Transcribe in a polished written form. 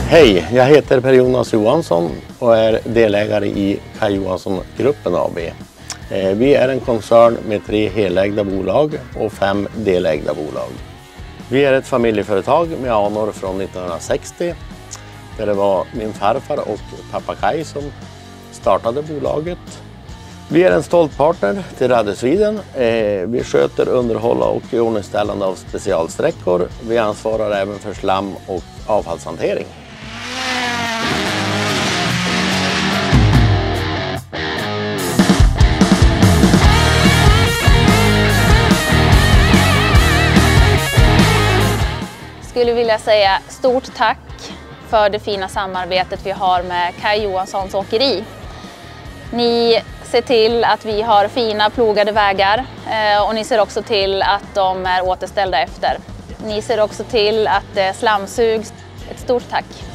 Hej, jag heter Per-Jonas Johansson och är delägare i Kaj Johansson-gruppen AB. Vi är en koncern med 3 helägda bolag och 5 delägda bolag. Vi är ett familjeföretag med anor från 1960 där det var min farfar och pappa Kaj som startade bolaget. Vi är en stolt partner till Rudder Sweden. Vi sköter underhåll och iordningställande av specialsträckor. Vi ansvarar även för slam- och avfallshantering. Jag skulle vilja säga stort tack för det fina samarbetet vi har med Kaj Johanssons åkeri. Ni ser till att vi har fina plogade vägar och ni ser också till att de är återställda efter. Ni ser också till att det slamsugs. Ett stort tack!